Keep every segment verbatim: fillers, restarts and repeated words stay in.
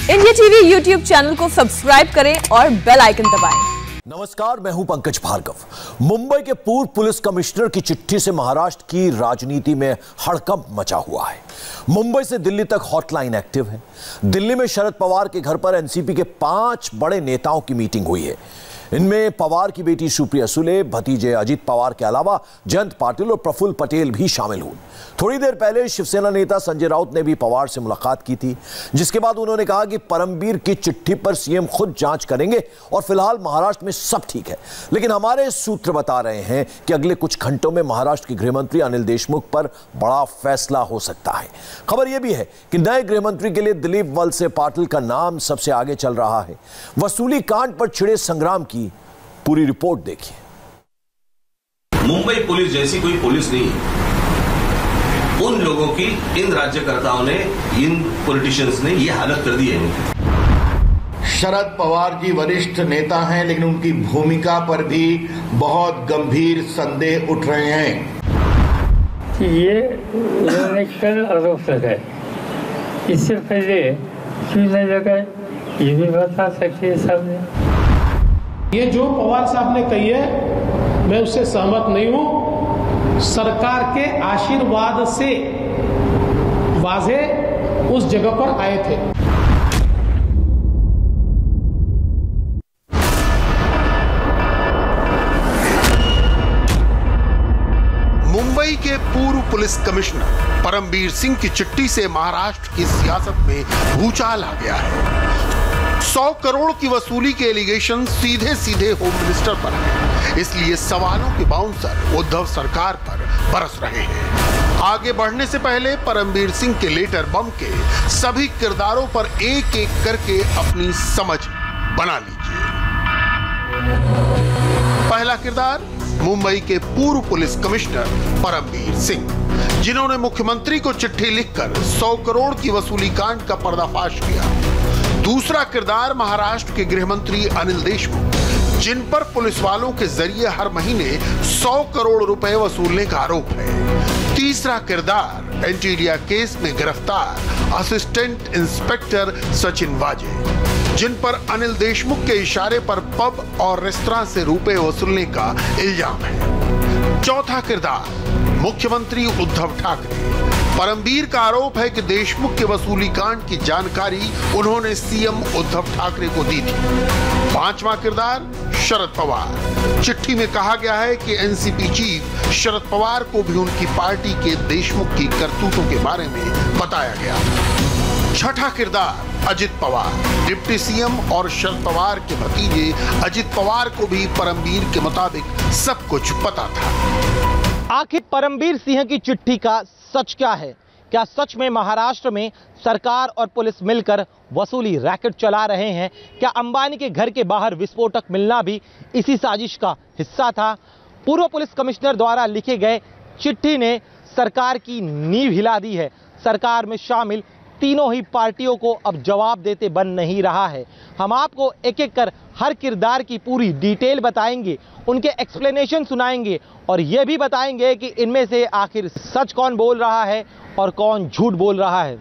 India TV YouTube channel को subscribe करें और बेल आइकन दबाएं। नमस्कार, मैं हूं पंकज भार्गव। मुंबई के पूर्व पुलिस कमिश्नर की चिट्ठी से महाराष्ट्र की राजनीति में हड़कंप मचा हुआ है। मुंबई से दिल्ली तक हॉटलाइन एक्टिव है। दिल्ली में शरद पवार के घर पर एनसीपी के पांच बड़े नेताओं की मीटिंग हुई है। इनमें पवार की बेटी सुप्रिया सुले, भतीजे अजित पवार के अलावा जयंत पाटिल और प्रफुल्ल पटेल भी शामिल हुए। थोड़ी देर पहले शिवसेना नेता संजय राउत ने भी पवार से मुलाकात की थी, जिसके बाद उन्होंने कहा कि परमबीर की चिट्ठी पर सीएम खुद जांच करेंगे और फिलहाल महाराष्ट्र में सब ठीक है। लेकिन हमारे सूत्र बता रहे हैं कि अगले कुछ घंटों में महाराष्ट्र के गृहमंत्री अनिल देशमुख पर बड़ा फैसला हो सकता है। खबर यह भी है कि नए गृहमंत्री के लिए दिलीप वलसे पाटिल का नाम सबसे आगे चल रहा है। वसूली कांड पर छिड़े संग्राम की पूरी रिपोर्ट देखिए। मुंबई पुलिस जैसी कोई पुलिस नहीं, उन लोगों की, इन राज्यकर्ताओं ने, इन पॉलिटिशियंस ने ये हालत कर दी है। शरद पवार जी वरिष्ठ नेता हैं, लेकिन उनकी भूमिका पर भी बहुत गंभीर संदेह उठ रहे हैं। ये उन्होंने कल आरोप लगाए, इससे पहले क्यों नहीं लगाए ये भी बता सकते हैं सामने। ये जो पवार साहब ने कही है, मैं उससे सहमत नहीं हूं। सरकार के आशीर्वाद से वाजे उस जगह पर आए थे। मुंबई के पूर्व पुलिस कमिश्नर परमबीर सिंह की चिट्ठी से महाराष्ट्र की सियासत में भूचाल आ गया है। सौ करोड़ की वसूली के एलिगेशन सीधे सीधे होम मिनिस्टर पर है, इसलिए सवालों के बाउंसर उद्धव सरकार पर बरस रहे हैं। आगे बढ़ने से पहले परमबीर सिंह के लेटर बम के सभी किरदारों पर एक एक करके अपनी समझ बना लीजिए। पहला किरदार मुंबई के पूर्व पुलिस कमिश्नर परमबीर सिंह, जिन्होंने मुख्यमंत्री को चिट्ठी लिखकर सौ करोड़ की वसूली कांड का पर्दाफाश किया। दूसरा किरदार महाराष्ट्र के गृहमंत्री अनिल देशमुख, जिन पर पुलिस वालों के जरिए हर महीने सौ करोड़ रुपए वसूलने का आरोप है। तीसरा किरदार एंटीडिया केस में गिरफ्तार असिस्टेंट इंस्पेक्टर सचिन वाजे, जिन पर अनिल देशमुख के इशारे पर पब और रेस्तरां से रुपए वसूलने का इल्जाम है। चौथा किरदार मुख्यमंत्री उद्धव ठाकरे। परमबीर का आरोप है कि देशमुख के वसूली कांड की जानकारी उन्होंने सीएम उद्धव ठाकरे को दी थी। पांचवा किरदार शरद पवार। चिट्ठी में कहा गया है कि एनसीपी चीफ शरद पवार को भी उनकी पार्टी के देशमुख की करतूतों के बारे में बताया गया। छठा किरदार अजित पवार। डिप्टी सीएम और शरद पवार के भतीजे अजित पवार को भी परमबीर के मुताबिक सब कुछ पता था। आखिर परमबीर सिंह की चिट्ठी का सच क्या है? क्या सच में महाराष्ट्र में सरकार और पुलिस मिलकर वसूली रैकेट चला रहे हैं? क्या अंबानी के घर के बाहर विस्फोटक मिलना भी इसी साजिश का हिस्सा था? पूर्व पुलिस कमिश्नर द्वारा लिखे गए चिट्ठी ने सरकार की नींव हिला दी है। सरकार में शामिल तीनों ही पार्टियों को अब जवाब देते बन नहीं रहा है। हम आपको एक एक कर हर किरदार की पूरी डिटेल बताएंगे, उनके एक्सप्लेनेशन सुनाएंगे और यह भी बताएंगे कि इनमें से आखिर सच कौन बोल रहा है और कौन झूठ बोल रहा है।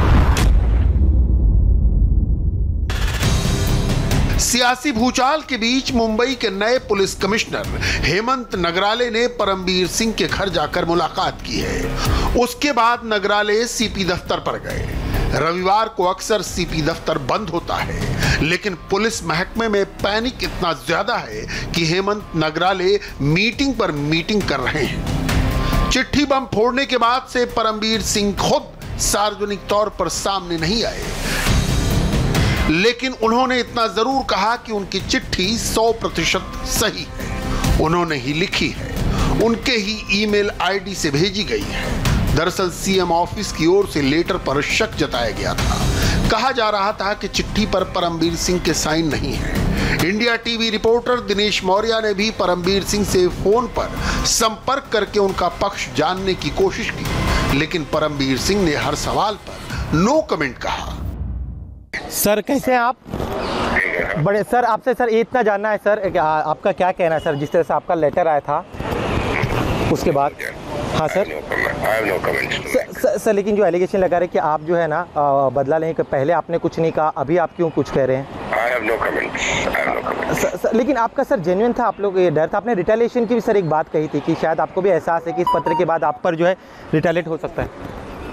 सियासी भूचाल के बीच मुंबई के नए पुलिस कमिश्नर हेमंत नगराले ने परमबीर सिंह के घर जाकर मुलाकात की है। उसके बाद नगराले सीपी दफ्तर पर गए। रविवार को अक्सर सीपी दफ्तर बंद होता है, लेकिन पुलिस महकमे में पैनिक इतना ज्यादा है कि हेमंत नगराले मीटिंग पर मीटिंग कर रहे हैं। चिट्ठी बम फोड़ने के बाद से परमबीर सिंह खुद सार्वजनिक तौर पर सामने नहीं आए, लेकिन उन्होंने इतना जरूर कहा कि उनकी चिट्ठी सौ प्रतिशत सही है, उन्होंने ही लिखी है, उनके ही ईमेल आईडी से भेजी गई है। दरअसल सीएम ऑफिस की ओर से लेटर पर शक जताया गया था। कहा जा रहा था कि चिट्ठी पर परमबीर सिंह के साइन नहीं है। India TV reporter Dinesh Maurya ने भी परमबीर सिंह से फोन पर संपर्क करके उनका पक्ष जानने की कोशिश की, लेकिन परमबीर सिंह ने हर सवाल पर नो कमेंट कहा। सर कैसे हैं आप? बड़े सर, आपसे सर इतना जानना है सर, आपका क्या कहना है सर, जिस तरह से आपका लेटर आया था उसके बाद? हाँ sir, I have no comments to make. Sir, sir लेकिन जो एलिगेशन लगा रहे कि आप जो है ना बदला लेने के पहले आपने कुछ नहीं कहा, अभी आप क्यों कुछ कह रहे हैं? I have no comments. I have no comments. Sir, sir, लेकिन आपका सर जेन्युइन था, आप लोग ये डर था, आपने रिटेलिएशन की भी सर एक बात कही थी कि शायद आपको भी एहसास है कि इस पत्र के बाद आप पर जो है रिटेलिएट हो सकता है।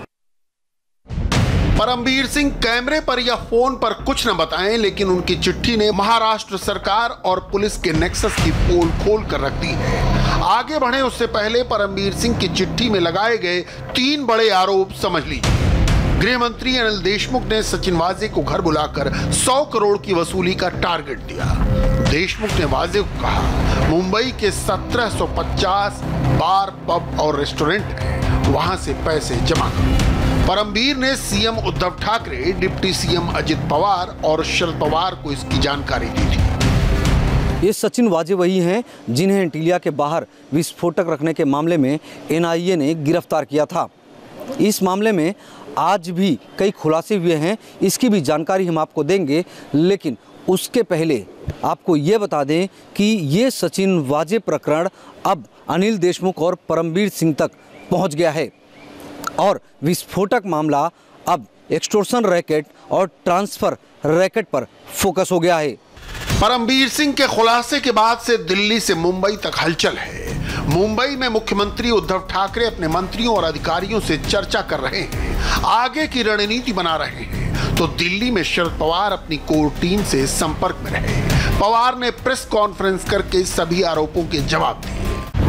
परमबीर सिंह कैमरे पर या फोन पर कुछ न बताएं, लेकिन उनकी चिट्ठी ने महाराष्ट्र सरकार और पुलिस के नेक्सस की पोल खोल कर रख दी है। आगे बढ़े उससे पहले परमबीर सिंह की चिट्ठी में लगाए गए तीन बड़े आरोप समझ लीजिए। गृह मंत्री अनिल देशमुख ने सचिन वाजे को घर बुलाकर सौ करोड़ की वसूली का टारगेट दिया। देशमुख ने वाजे को कहा, मुंबई के सत्रह सौ पचास बार, पब और रेस्टोरेंट हैं, वहां से पैसे जमा करो। परमबीर ने CM Uddhav Thackeray, deputy CM Ajit Pawar और शरद पवार को इसकी जानकारी दी थी। ये सचिन वाजे वही हैं जिन्हें एंटीलिया के बाहर विस्फोटक रखने के मामले में एनआईए ने गिरफ्तार किया था। इस मामले में आज भी कई खुलासे हुए हैं, इसकी भी जानकारी हम आपको देंगे, लेकिन उसके पहले आपको ये बता दें कि ये सचिन वाजे प्रकरण अब अनिल देशमुख और परमबीर सिंह तक पहुंच गया है और विस्फोटक मामला अब एक्सटॉर्शन रैकेट और ट्रांसफर रैकेट पर फोकस हो गया है। परमबीर सिंह के खुलासे के बाद से दिल्ली से मुंबई तक हलचल है। मुंबई में मुख्यमंत्री उद्धव ठाकरे अपने मंत्रियों और अधिकारियों से चर्चा कर रहे हैं, आगे की रणनीति बना रहे हैं, तो दिल्ली में शरद पवार अपनी कोर टीम से संपर्क में रहे। पवार ने प्रेस कॉन्फ्रेंस करके सभी आरोपों के जवाब दिए।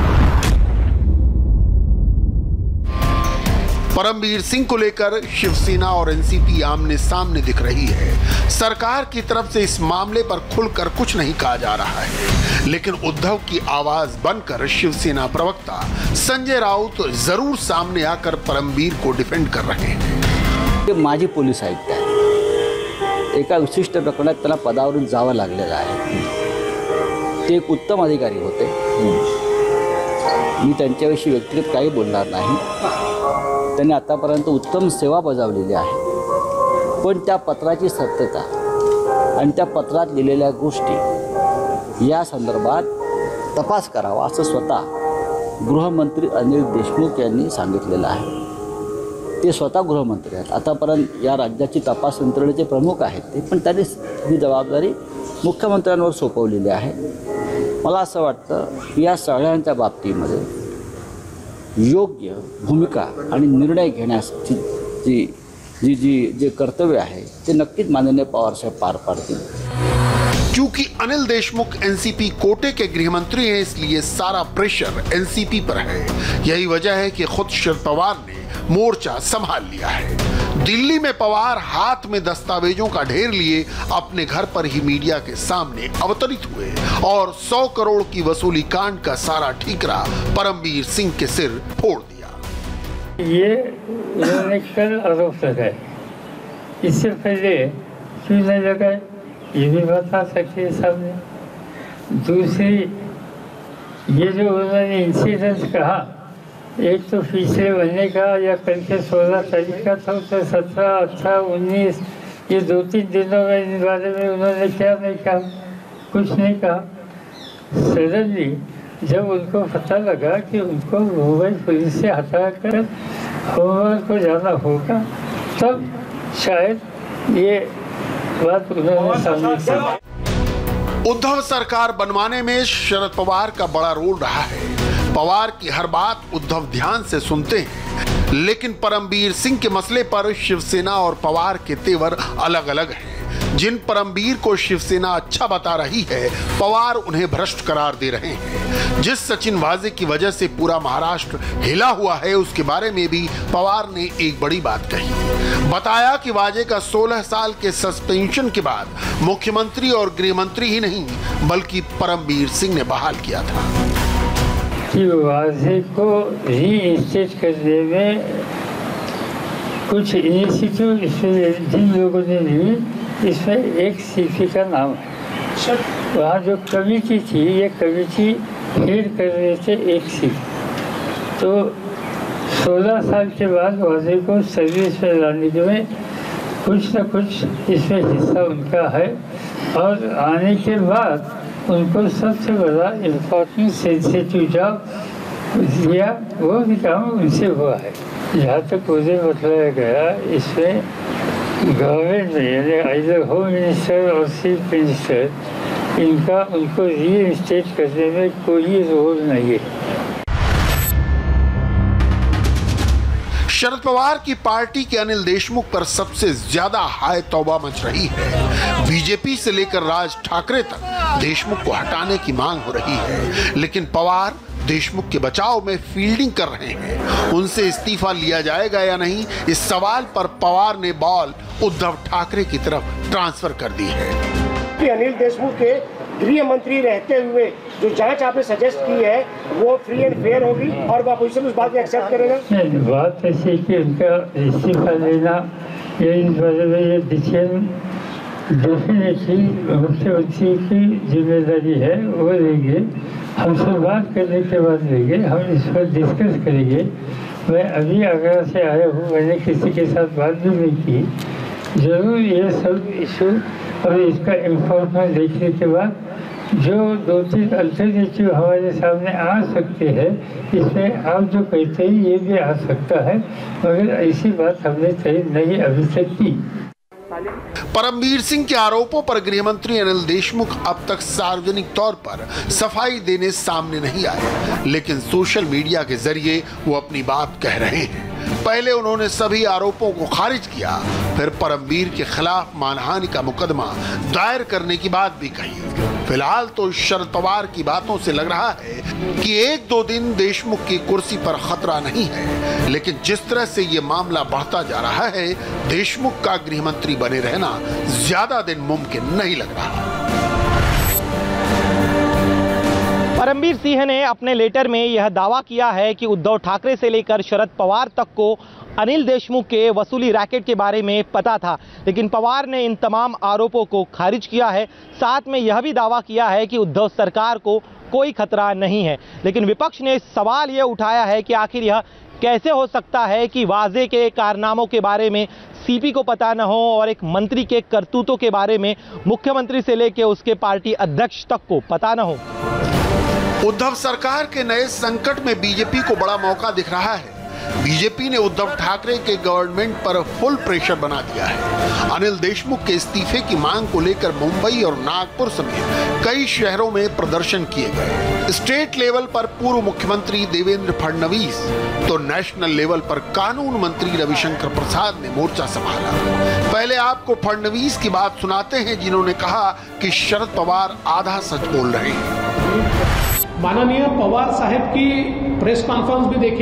परमबीर सिंह को लेकर शिवसेना और एनसीपी आमने सामने दिख रही है। सरकार की तरफ से इस मामले पर खुलकर कुछ नहीं कहा जा रहा है, लेकिन उद्धव की आवाज बनकर शिवसेना प्रवक्ता संजय राउत जरूर सामने आकर परमबीर को डिफेंड कर रहे हैं। माजी पोलीस आयुक्त आहे, एका विशिष्ट प्रकरणात त्यांना पदावरून जावं लागलेलं आहे। ते एक उत्तम अधिकारी होते, मी त्यांच्याविषयी व्यक्तिगत काही बोलणार नाही। त्यांनी आतापर्यंत उत्तम सेवा बजावलेली आहे, पण त्या पत्राची सत्यता आणि त्या पत्रात लिहिलेल्या गोष्टी या संदर्भात तपास करावा असं स्वतः गृहमंत्री अनिल देशमुख यांनी सांगितलेलं आहे। ते स्वतः गृहमंत्री आहेत, आतापर्यंत या राज्याची तपास यंत्रणेचे प्रमुख आहेत ते, पण त्यांनी ही जबाबदारी मुख्यमंत्र्यांवर सोपवलेली आहे। मला असं वाटतं की या सगळ्यांच्या बाबतीमध्ये योग्य भूमिका आणि निर्णय घेण्याची जी जी जी जे कर्तव्य आहे ते नक्कीच माननीय पवार साहेब पार पाडतील। क्योंकि अनिल देशमुख एनसीपी कोटे के गृह मंत्री हैं, इसलिए सारा प्रेशर एनसीपी पर है। यही वजह है कि खुद शरद पवार ने मोर्चा संभाल लिया है। दिल्ली में पवार हाथ में दस्तावेजों का ढेर लिए अपने घर पर ही मीडिया के सामने अवतरित हुए और सौ करोड़ की वसूली कांड का सारा ठीकरा परमबीर सिंह के सिर फोड़ दिया। ये उन्होंने कल आरोप लगाए, इससे पहले क्यों नहीं लगाए ये भी बता सकते हैं सामने। दूसरी, ये जो उन्होंने इंसिडेंट कहा, एक तो पिछले महीने का या कल के सोलह तारीख का था, तो सत्रह अठारह उन्नीस ये दो तीन दिनों में इन बारे में उन्होंने क्या नहीं कहा, कुछ नहीं कहा। सडनली जब उनको पता लगा कि उनको मुंबई पुलिस से हटाकर होमगार्ड को जाना होगा, तब शायद ये बात उन्होंने सामने की। उद्धव सरकार बनवाने में शरद पवार का बड़ा रोल रहा है। पवार की हर बात उद्धव ध्यान से सुनते हैं, लेकिन परमबीर सिंह के मसले पर शिवसेना और पवार के तेवर अलग अलग हैं। जिन परमबीर को शिवसेना अच्छा बता रही है, पवार उन्हें भ्रष्ट करार दे रहे हैं। जिस सचिन वाजे की वजह से पूरा महाराष्ट्र हिला हुआ है, उसके बारे में भी पवार ने एक बड़ी बात कही। बताया कि वाजे का सोलह साल के सस्पेंशन के बाद मुख्यमंत्री और गृह मंत्री ही नहीं बल्कि परमबीर सिंह ने बहाल किया था। कि वाजे को रीइंस्टेट करने में कुछ इनिशिएटिव इसमें जिन लोगों ने ली, इसमें एक सीपी का नाम है। वहाँ जो कमेटी थी, ये कमेटी हेड कर रहे थे एक सीपी। तो सोलह साल के बाद वाजे को सर्विस में लाने में कुछ न कुछ इसमें हिस्सा उनका है, और आने के बाद उनको सबसे बड़ा इम्पोर्टेंट सेंसिटिव जॉब दिया, वो भी काम उनसे हुआ है। जहाँ तक मुझे बताया गया, इसमें गवर्नमेंट में यानी आइदर होम मिनिस्टर और चीफ मिनिस्टर, इनका उनको रीइंस्टेट करने में कोई रोल नहीं है। शरद पवार की पार्टी के अनिल देशमुख पर सबसे ज्यादा हाय तौबा मच रही है। बीजेपी से लेकर राज ठाकरे तक देशमुख को हटाने की मांग हो रही है, लेकिन पवार देशमुख के बचाव में फील्डिंग कर रहे हैं। उनसे इस्तीफा लिया जाएगा या नहीं, इस सवाल पर पवार ने बॉल उद्धव ठाकरे की तरफ ट्रांसफर कर दी है। अनिल देशमुख के गृह मंत्री रहते हुए जो जांच आपने सजेस्ट की है वो फ्री एंड फेयर होगी और वो अपोजिशन उस बात को एक्सेप्ट करेगा? नहीं, बात ऐसी कि उनका इस्तीफा लेना या इस बारे में ये डिसीजन डेफिनेटली मुख्यमंत्री की जिम्मेदारी है, वो लेंगे। हमसे बात करने के बाद लेंगे, हम इस पर डिस्कस करेंगे। मैं अभी आगरा से आया हूँ, मैंने किसी के साथ बात भी नहीं की। जरूर ये सब इशू और इसका इन्फॉर्मेशन देखने के बाद जो दो तीन अल्टरनेटिव हमारे सामने आ सकते हैं, इसमें आप जो कहते हैं ये भी आ सकता है, मगर ऐसी बात हमने तय नहीं अभी तक की। परमबीर सिंह के आरोपों पर गृह मंत्री अनिल देशमुख अब तक सार्वजनिक तौर पर सफाई देने सामने नहीं आए, लेकिन सोशल मीडिया के जरिए वो अपनी बात कह रहे हैं। पहले उन्होंने सभी आरोपों को खारिज किया, फिर परमबीर के खिलाफ मानहानि का मुकदमा दायर करने की बात भी कही। फिलहाल तो शरद पवार की बातों से लग रहा है कि एक दो दिन देशमुख की कुर्सी पर खतरा नहीं है, लेकिन जिस तरह से ये मामला बढ़ता जा रहा है, देशमुख का गृह मंत्री बने रहना ज्यादा दिन मुमकिन नहीं लग रहा। परमबीर सिंह ने अपने लेटर में यह दावा किया है कि उद्धव ठाकरे से लेकर शरद पवार तक को अनिल देशमुख के वसूली रैकेट के बारे में पता था, लेकिन पवार ने इन तमाम आरोपों को खारिज किया है। साथ में यह भी दावा किया है कि उद्धव सरकार को कोई खतरा नहीं है। लेकिन विपक्ष ने सवाल यह उठाया है कि आखिर यह कैसे हो सकता है कि वाजे के कारनामों के बारे में सीपी को पता न हो और एक मंत्री के करतूतों के बारे में मुख्यमंत्री से लेकर उसके पार्टी अध्यक्ष तक को पता न हो। उद्धव सरकार के नए संकट में बीजेपी को बड़ा मौका दिख रहा है। बीजेपी ने उद्धव ठाकरे के गवर्नमेंट पर फुल प्रेशर बना दिया है। अनिल देशमुख के इस्तीफे की मांग को लेकर मुंबई और नागपुर समेत कई शहरों में प्रदर्शन किए गए। स्टेट लेवल पर पूर्व मुख्यमंत्री देवेंद्र फडणवीस तो नेशनल लेवल पर कानून मंत्री रविशंकर प्रसाद ने मोर्चा संभाला। पहले आपको फडणवीस की बात सुनाते हैं, जिन्होंने कहा कि शरद पवार आधा सच बोल रहे हैं। माननीय पवार साहब की प्रेस कॉन्फ्रेंस भी देखी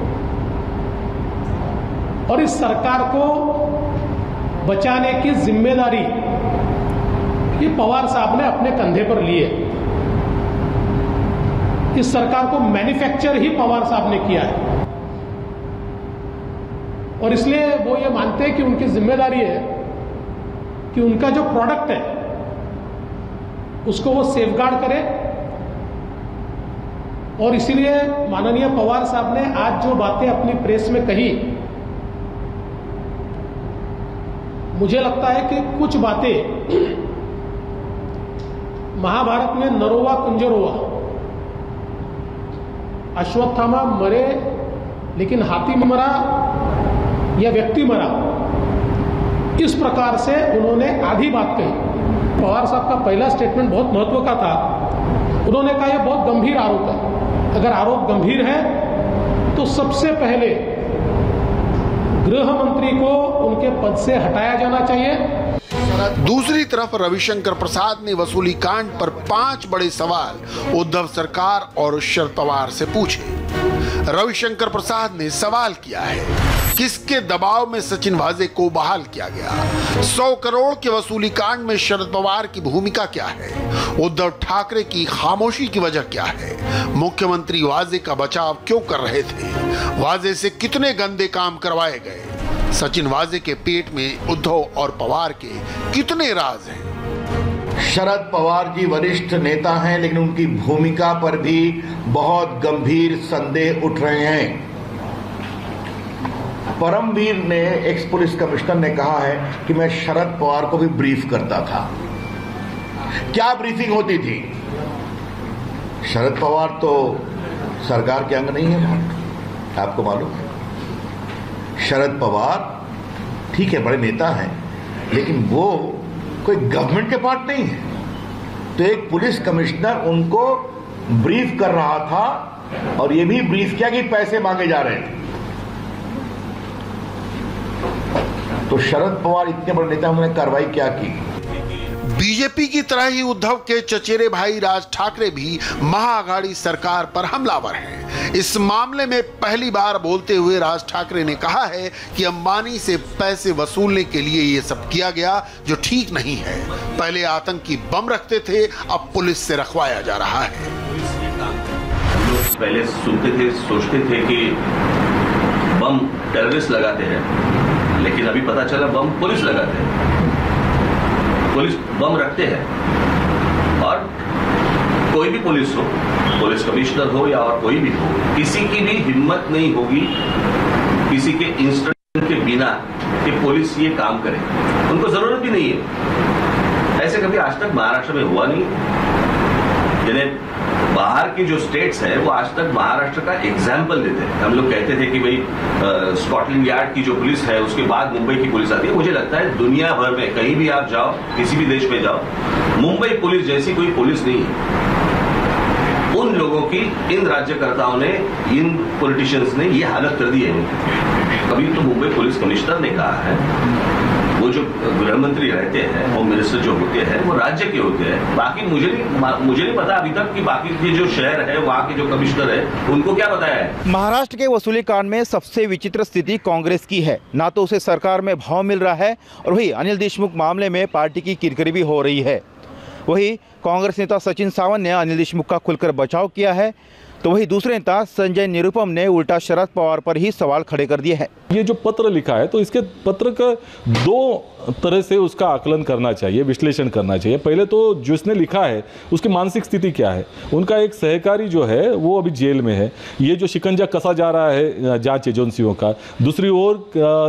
और इस सरकार को बचाने की जिम्मेदारी ये पवार साहब ने अपने कंधे पर ली है। इस सरकार को मैन्युफैक्चर ही पवार साहब ने किया है और इसलिए वो ये मानते हैं कि उनकी जिम्मेदारी है कि उनका जो प्रोडक्ट है उसको वो सेफगार्ड करे। और इसीलिए माननीय पवार साहब ने आज जो बातें अपनी प्रेस में कही, मुझे लगता है कि कुछ बातें महाभारत में नरोवा कुंजरोवा, अश्वत्थामा मरे लेकिन हाथी मरा या व्यक्ति मरा, इस प्रकार से उन्होंने आधी बात कही। पवार साहब का पहला स्टेटमेंट बहुत महत्व का था। उन्होंने कहा यह बहुत गंभीर आरोप है, अगर आरोप गंभीर है तो सबसे पहले गृह मंत्री को उनके पद से हटाया जाना चाहिए। दूसरी तरफ रविशंकर प्रसाद ने वसूली कांड पर पांच बड़े सवाल उद्धव सरकार और शरद पवार से पूछे। रविशंकर प्रसाद ने सवाल किया है, किसके दबाव में सचिन वाजे को बहाल किया गया? सौ करोड़ के वसूली कांड में शरद पवार की भूमिका क्या है? उद्धव ठाकरे की खामोशी की वजह क्या है? मुख्यमंत्री वाजे का बचाव क्यों कर रहे थे? वाजे से कितने गंदे काम करवाए गए? सचिन वाजे के पेट में उद्धव और पवार के कितने राज हैं? शरद पवार जी वरिष्ठ नेता हैं, लेकिन उनकी भूमिका पर भी बहुत गंभीर संदेह उठ रहे हैं। परमबीर ने, एक्स पुलिस कमिश्नर ने कहा है कि मैं शरद पवार को भी ब्रीफ करता था। क्या ब्रीफिंग होती थी? शरद पवार तो सरकार के अंग नहीं है, आपको मालूम है। शरद पवार ठीक है, बड़े नेता हैं, लेकिन वो कोई गवर्नमेंट के पार्ट नहीं है। तो एक पुलिस कमिश्नर उनको ब्रीफ कर रहा था और ये भी ब्रीफ किया कि पैसे मांगे जा रहे थे। तो शरद पवार इतने बड़े नेता, उन्होंने कार्रवाई क्या की? बीजेपी की तरह ही उद्धव के चचेरे भाई राज ठाकरे भी महाअघाड़ी सरकार पर हमलावर हैं। इस मामले में पहली बार बोलते हुए राज ठाकरे ने कहा है कि अंबानी से पैसे वसूलने के लिए ये सब किया गया, जो ठीक नहीं है। पहले आतंकी बम रखते थे, अब पुलिस से रखवाया जा रहा है। हम लोग पहले सुनते थे, सोचते थे कि बम टेररिस्ट लगाते हैं, लेकिन अभी पता चला बम पुलिस लगाते हैं। पुलिस बम रखते हैं और कोई भी पुलिस हो, पुलिस कमिश्नर हो या और कोई भी हो, किसी की भी हिम्मत नहीं होगी किसी के इंस्ट्रक्शन के बिना कि पुलिस ये काम करे। उनको जरूरत भी नहीं है। ऐसे कभी आज तक महाराष्ट्र में हुआ नहीं। जिन्हें बाहर की जो स्टेट्स हैं वो आज तक महाराष्ट्र का एग्जाम्पल देते हैं। हम लोग कहते थे कि भाई स्कॉटलैंड यार्ड की जो पुलिस है उसके बाद मुंबई की पुलिस आती है। मुझे लगता है दुनिया भर में कहीं भी आप जाओ, किसी भी देश में जाओ, मुंबई पुलिस जैसी कोई पुलिस नहीं है। उन लोगों की, इन राज्यकर्ताओं ने, इन पॉलिटिशियंस ने ये हालत कर दी है। कभी तो मुंबई पुलिस कमिश्नर ने कहा है वो जो गृह मंत्री रहते हैं, होम मिनिस्टर जो होते हैं, वो राज्य के होते हैं। बाकी मुझे नहीं मुझे नहीं पता अभी तक कि बाकी के जो शहर है, वहाँ के जो कमिश्नर है, उनको क्या बताया है। महाराष्ट्र के वसूली कांड में सबसे विचित्र स्थिति कांग्रेस की है। ना तो उसे सरकार में भाव मिल रहा है और वही अनिल देशमुख मामले में पार्टी की किरकिरी भी हो रही है। वही कांग्रेस नेता सचिन सावंत ने अनिल देशमुख का खुलकर बचाव किया है, तो वही दूसरे नेता संजय निरुपम ने उल्टा शरद पवार पर ही सवाल खड़े कर दिए हैं। ये जो पत्र लिखा है, तो इसके पत्र का दो तरह से उसका आकलन करना चाहिए, विश्लेषण करना चाहिए। पहले तो जिसने लिखा है उसकी मानसिक स्थिति क्या है। उनका एक सहकारी जो है वो अभी जेल में है। ये जो शिकंजा कसा जा रहा है जांच एजेंसियों का, दूसरी ओर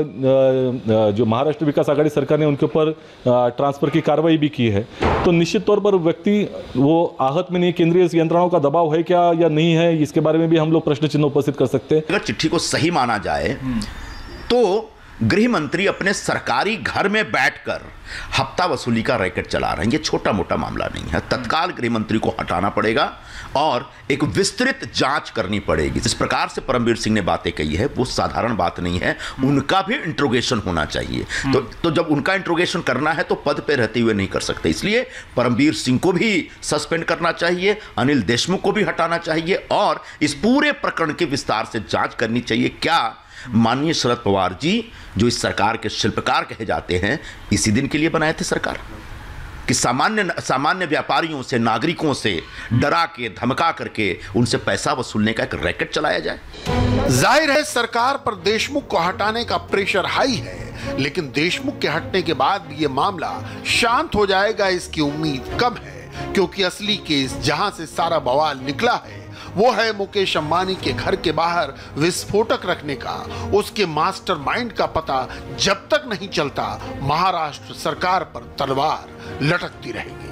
जो महाराष्ट्र विकास आघाड़ी सरकार ने उनके ऊपर ट्रांसफर की कार्रवाई भी की है, तो निश्चित तौर पर व्यक्ति वो आहत में नहीं, केंद्रीय यंत्रणाओं का दबाव है क्या या नहीं है, इसके बारे में भी हम लोग प्रश्न चिन्ह उपस्थित कर सकते हैं। अगर चिट्ठी को सही माना जाए तो गृह मंत्री अपने सरकारी घर में बैठकर हफ्ता वसूली का रैकेट चला रहे हैं। ये छोटा मोटा मामला नहीं है। तत्काल गृह मंत्री को हटाना पड़ेगा और एक विस्तृत जांच करनी पड़ेगी। जिस प्रकार से परमवीर सिंह ने बातें कही है वो साधारण बात नहीं है। उनका भी इंट्रोगेशन होना चाहिए। तो तो जब उनका इंट्रोगेशन करना है तो पद पे रहते हुए नहीं कर सकते। इसलिए परमवीर सिंह को भी सस्पेंड करना चाहिए, अनिल देशमुख को भी हटाना चाहिए और इस पूरे प्रकरण की विस्तार से जांच करनी चाहिए। क्या माननीय शरद पवार जी, जो इस सरकार के शिल्पकार कहे जाते हैं, इसी दिन के लिए बनाए थे सरकार कि सामान्य सामान्य व्यापारियों से, नागरिकों से डरा के, धमका करके उनसे पैसा वसूलने का एक रैकेट चलाया जाए। जाहिर है सरकार पर देशमुख को हटाने का प्रेशर हाई है, लेकिन देशमुख के हटने के बाद भी ये मामला शांत हो जाएगा इसकी उम्मीद कम है, क्योंकि असली केस जहां से सारा बवाल निकला है वो है मुकेश अंबानी के घर के बाहर विस्फोटक रखने का। उसके मास्टरमाइंड का पता जब तक नहीं चलता, महाराष्ट्र सरकार पर तलवार लटकती रहेगी।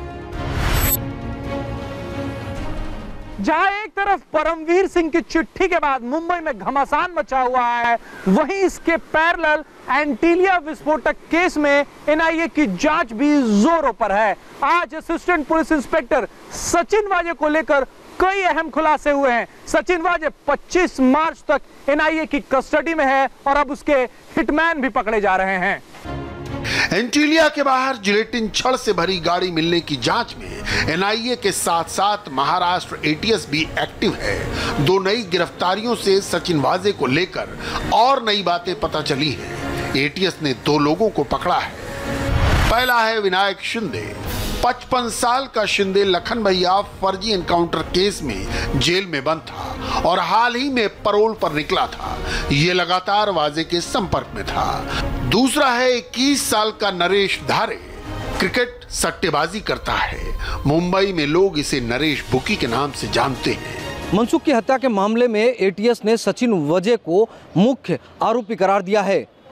जहां एक तरफ परमवीर सिंह की चिट्ठी के बाद मुंबई में घमासान मचा हुआ है, वहीं इसके पैरेलल एंटीलिया विस्फोटक केस में एनआईए की जांच भी जोरों पर है। आज असिस्टेंट पुलिस इंस्पेक्टर सचिन वाजे को लेकर कई अहम खुलासे हुए हैं। सचिन वाजे पच्चीस मार्च तक एनआईए की कस्टडी में है और अब उसके हिटमैन भी पकड़े जा रहे हैं। एंटीलिया के बाहर जिलेटिन छड़ से भरी गाड़ी मिलने की जांच में एनआईए के साथ साथ महाराष्ट्र एटीएस भी एक्टिव है। दो नई गिरफ्तारियों से सचिन वाजे को लेकर और नई बातें पता चली हैं। एटीएस ने दो लोगों को पकड़ा है। पहला है विनायक शिंदे। पचपन साल का शिंदे लखन भैया फर्जी एनकाउंटर केस में जेल में बंद था और हाल ही में पैरोल पर निकला था। ये लगातार वाजे के संपर्क में था। दूसरा है इक्कीस साल का नरेश धारे। क्रिकेट सट्टेबाजी करता है। मुंबई में लोग इसे नरेश बुकी के नाम से जानते हैं। मनसुख की हत्या के मामले में एटीएस ने सचिन वाजे को मुख्य आरोपी करार दिया है।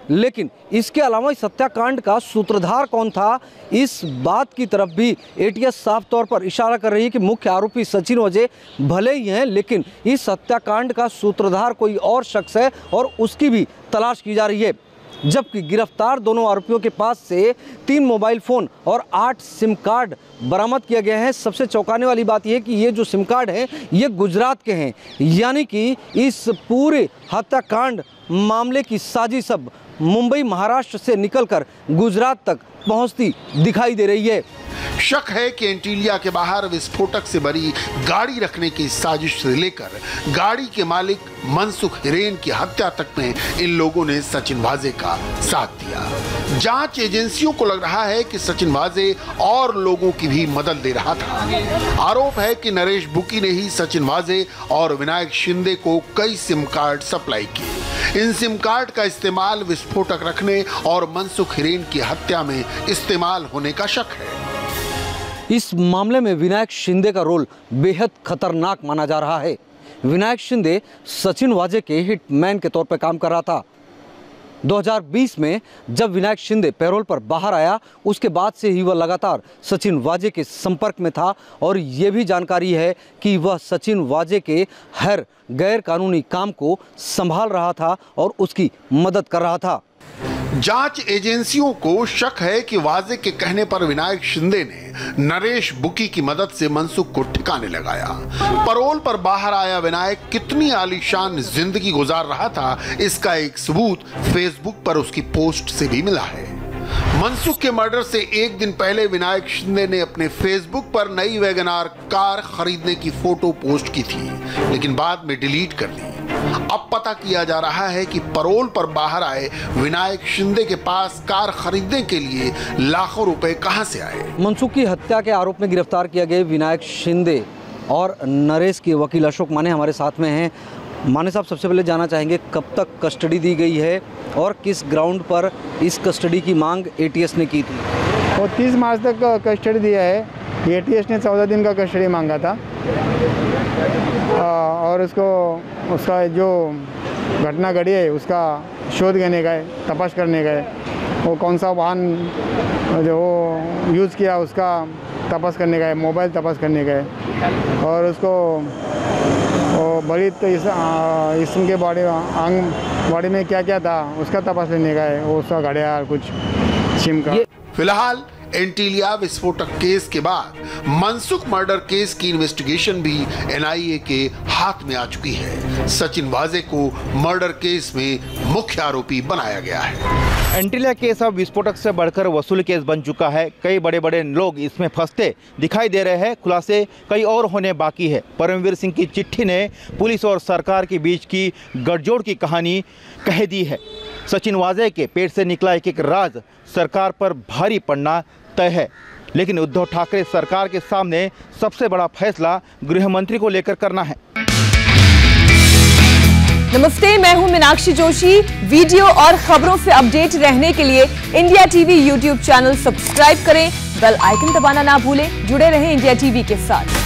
लेकिन इसके अलावा इस हत्याकांड का सूत्रधार कौन था, इस बात की तरफ भी एटीएस साफ तौर पर इशारा कर रही है कि मुख्य आरोपी सचिन वाजे भले ही हैं, लेकिन इस हत्याकांड का सूत्रधार कोई और शख्स है और उसकी भी तलाश की जा रही है। जबकि गिरफ्तार दोनों आरोपियों के पास से तीन मोबाइल फ़ोन और आठ सिम कार्ड बरामद किया गया है। सबसे चौंकाने वाली बात यह है कि ये जो सिम कार्ड हैं ये गुजरात के हैं, यानी कि इस पूरे हत्याकांड मामले की साजिश अब मुंबई महाराष्ट्र से निकलकर गुजरात तक पहुंचती दिखाई दे रही है। शक है कि एंटीलिया के बाहर विस्फोटक से भरी गाड़ी रखने की साजिश से लेकर गाड़ी के मालिक मनसुख हिरेन की हत्या तक में इन लोगों ने सचिन वाजे का साथ दिया। जांच एजेंसियों को लग रहा है कि सचिन वाजे और लोगों की भी मदद दे रहा था। आरोप है कि नरेश बुकी ने ही सचिन वाजे और विनायक शिंदे को कई सिम कार्ड सप्लाई किए। इन सिम कार्ड का इस्तेमाल विस्फोटक रखने और मनसुख हिरेन की हत्या में इस्तेमाल होने का शक है। इस मामले में विनायक शिंदे का रोल बेहद खतरनाक माना जा रहा है। विनायक शिंदे सचिन वाजे के हिटमैन के तौर पर काम कर रहा था। दो हज़ार बीस में जब विनायक शिंदे पैरोल पर बाहर आया, उसके बाद से ही वह लगातार सचिन वाजे के संपर्क में था और ये भी जानकारी है कि वह सचिन वाजे के हर गैर कानूनी काम को संभाल रहा था और उसकी मदद कर रहा था। जांच एजेंसियों को शक है कि वाजे के कहने पर विनायक शिंदे ने नरेश बुकी की मदद से मनसुख को ठिकाने लगाया। पैरोल पर बाहर आया विनायक कितनी आलीशान जिंदगी गुजार रहा था, इसका एक सबूत फेसबुक पर उसकी पोस्ट से भी मिला है। मनसुख के मर्डर से एक दिन पहले विनायक शिंदे ने अपने फेसबुक पर नई वैगनार कार खरीदने की फोटो पोस्ट की थी, लेकिन बाद में डिलीट कर दी। अब पता किया जा रहा है कि पैरोल पर बाहर आए विनायक शिंदे के पास कार खरीदने के लिए लाखों रुपए कहां से आए। मनसुख की हत्या के आरोप में गिरफ्तार किए गए विनायक शिंदे और नरेश के वकील अशोक माने हमारे साथ में हैं। माने साहब, सबसे पहले जानना चाहेंगे कब तक कस्टडी दी गई है और किस ग्राउंड पर इस कस्टडी की मांग एटीएस ने की थी? वो तीस मार्च तक कस्टडी दिया है। एटीएस ने चौदह दिन का कस्टडी मांगा था और उसको उसका जो घटना घटी है उसका शोध करने का है, तपाश करने का है। वो कौन सा वाहन जो वो यूज़ किया उसका तपास करने का है, मोबाइल तपास करने का है और उसको वो बड़ी तो इस इसम के बॉडी आंग बॉडी में क्या क्या था उसका तपास लेने का है, वो उसका घड़ियाल कुछ सिम का। फिलहाल एंटीलिया विस्फोटक केस के बाद मनसुख मर्डर केस की इन्वेस्टिगेशन भी एनआईए के हाथ में आ चुकी है। सचिन वाजे को मर्डर केस में मुख्य आरोपी बनाया गया है। एंटीलिया केस अब विस्फोटक से बढ़कर वसूली केस बन चुका है। कई बड़े बड़े लोग इसमें फंसते दिखाई दे रहे हैं। खुलासे कई और होने बाकी है। परमवीर सिंह की चिट्ठी ने पुलिस और सरकार के बीच की गठजोड़ की कहानी कह दी है। सचिन वाजे के पेट से निकला एक एक राज सरकार पर भारी पड़ना तय है, लेकिन उद्धव ठाकरे सरकार के सामने सबसे बड़ा फैसला गृह मंत्री को लेकर करना है। नमस्ते, मैं हूं मीनाक्षी जोशी। वीडियो और खबरों से अपडेट रहने के लिए India TV YouTube channel subscribe करें, बेल आइकन दबाना ना भूलें। जुड़े रहें इंडिया टीवी के साथ।